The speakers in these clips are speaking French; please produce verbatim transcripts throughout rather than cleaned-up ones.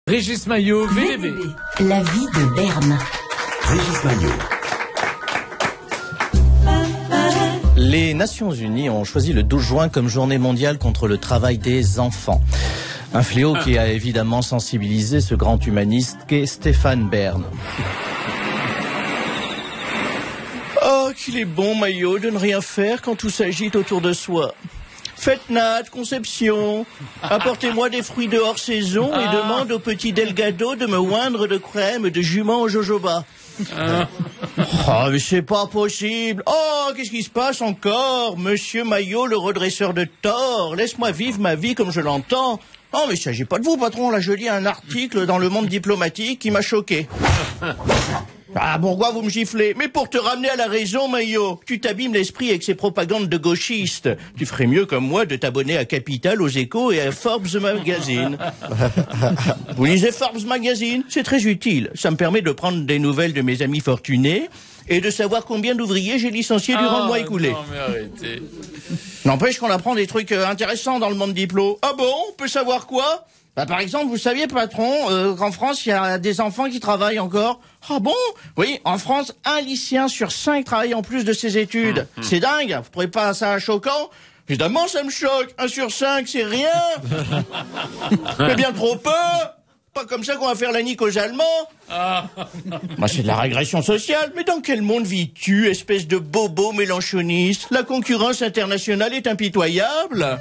Régis Maillot, V D B. La vie de Berne. Régis Maillot. Les Nations Unies ont choisi le douze juin comme journée mondiale contre le travail des enfants. Un fléau qui a évidemment sensibilisé ce grand humaniste qu'est Stéphane Bern. Oh, qu'il est bon, Maillot, de ne rien faire quand tout s'agite autour de soi. Fête Nat, Conception, apportez-moi des fruits de hors saison et demande au petit Delgado de me oindre de crème de jument au jojoba. Oh, mais c'est pas possible. Oh, qu'est-ce qui se passe encore? Monsieur Maillot, le redresseur de tort, laisse-moi vivre ma vie comme je l'entends. Non, mais il s'agit pas de vous, patron. Là, je lis un article dans le Monde diplomatique qui m'a choqué. Ah, pourquoi vous me giflez? Mais pour te ramener à la raison, Maillot. Tu t'abîmes l'esprit avec ces propagandes de gauchistes. Tu ferais mieux comme moi de t'abonner à Capital, aux Échos et à Forbes Magazine. Vous lisez Forbes Magazine? C'est très utile. Ça me permet de prendre des nouvelles de mes amis fortunés et de savoir combien d'ouvriers j'ai licenciés durant oh, le mois écoulé. Non, mais arrêtez. N'empêche qu'on apprend des trucs euh, intéressants dans le monde diplo. Ah bon? On peut savoir quoi? Bah, par exemple, vous saviez, patron, euh, qu'en France, il y a des enfants qui travaillent encore. Ah bon? Oui, en France, un lycéen sur cinq travaille en plus de ses études. Mmh, mmh. C'est dingue, vous trouvez pas ça choquant? Évidemment, ça me choque. Un sur cinq, c'est rien. Mais bien trop peu. Pas comme ça qu'on va faire la nique aux Allemands. Ah. Bah, c'est de la régression sociale. Mais dans quel monde vis-tu, espèce de bobo mélanchoniste? La concurrence internationale est impitoyable.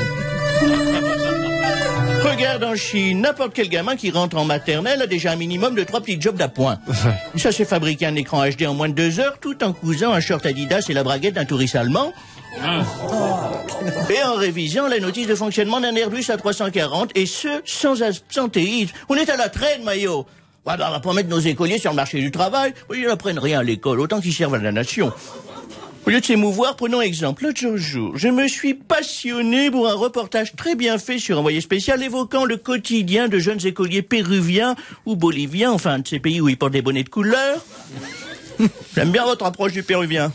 Regarde en Chine, n'importe quel gamin qui rentre en maternelle a déjà un minimum de trois petits jobs d'appoint. Ça s'est fabriqué un écran H D en moins de deux heures, tout en cousant un short Adidas et la braguette d'un touriste allemand. Et en révisant la notice de fonctionnement d'un Airbus A trois cent quarante, et ce, sans absentéisme. On est à la traîne, Maillot. Ouais, bah, on va pas mettre nos écoliers sur le marché du travail. Ils n'apprennent rien à l'école, autant qu'ils servent à la nation. Au lieu de s'émouvoir, prenons exemple. L'autre jour, je me suis passionné pour un reportage très bien fait sur Envoyé spécial évoquant le quotidien de jeunes écoliers péruviens ou boliviens, enfin de ces pays où ils portent des bonnets de couleur. J'aime bien votre approche du péruvien.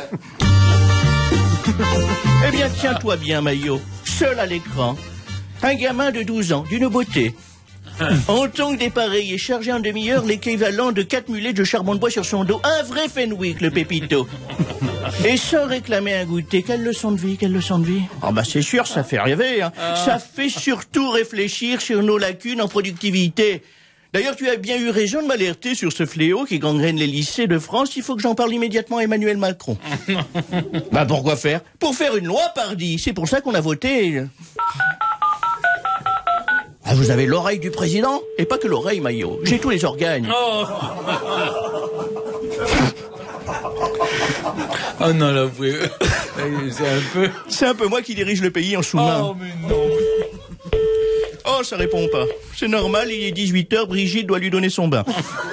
Eh bien, tiens-toi bien, Maillot. Seul à l'écran, un gamin de douze ans, d'une beauté. En tongs dépareillés et chargé en demi-heure l'équivalent de quatre mulets de charbon de bois sur son dos. Un vrai Fenwick, le pépito. Et sans réclamer un goûter. Quelle leçon de vie, quelle leçon de vie. Ah bah c'est sûr, ça fait rêver. Hein. Ah. Ça fait surtout réfléchir sur nos lacunes en productivité. D'ailleurs, tu as bien eu raison de m'alerter sur ce fléau qui gangrène les lycées de France. Il faut que j'en parle immédiatement à Emmanuel Macron. Bah pourquoi faire? Pour faire une loi, pardi. C'est pour ça qu'on a voté... Ah, vous avez l'oreille du président? Et pas que l'oreille, Maillot. J'ai tous les organes. Oh, oh non, là, vous pouvez... C'est un peu... C'est un peu moi qui dirige le pays en sous-main. Oh, mais non. Oh, ça répond pas. C'est normal, il est dix-huit heures, Brigitte doit lui donner son bain.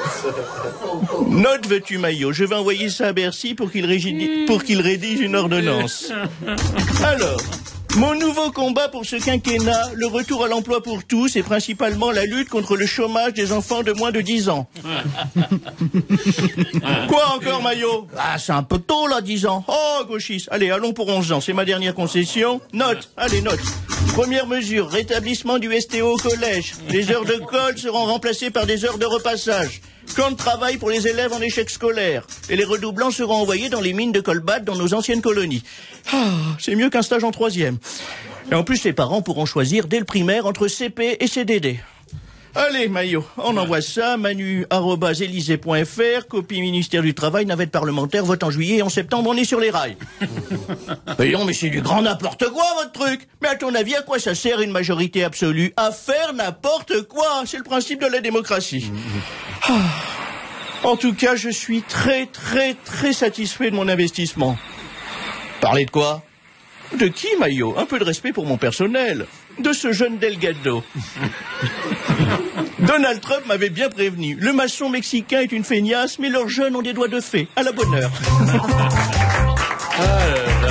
Note veux-tu, Maillot? Je vais envoyer ça à Bercy pour qu'il rédige, pour qu'il rédige une ordonnance. Alors... Mon nouveau combat pour ce quinquennat, le retour à l'emploi pour tous et principalement la lutte contre le chômage des enfants de moins de dix ans. Quoi encore, Maillot? Ah, c'est un peu tôt, là, dix ans. Oh, gauchiste. Allez, allons pour onze ans. C'est ma dernière concession. Note. Allez, note. Première mesure, rétablissement du S T O au collège. Les heures de colle seront remplacées par des heures de repassage. Camp de travail pour les élèves en échec scolaire. Et les redoublants seront envoyés dans les mines de colbat dans nos anciennes colonies. Ah, c'est mieux qu'un stage en troisième. Et en plus, les parents pourront choisir dès le primaire entre C P et C D D. Allez, Maillot, on envoie ça, manu arobase élysée point fr, copie ministère du Travail, navette parlementaire, vote en juillet et en septembre, on est sur les rails. Mais non, mais c'est du grand n'importe quoi, votre truc. Mais à ton avis, à quoi ça sert une majorité absolue? À faire n'importe quoi. C'est le principe de la démocratie. Ah. En tout cas, je suis très, très, très satisfait de mon investissement. Parler de quoi? De qui, Maillot? Un peu de respect pour mon personnel. De ce jeune Delgado. Donald Trump m'avait bien prévenu. Le maçon mexicain est une feignasse, mais leurs jeunes ont des doigts de fée. À la bonne heure. Ah,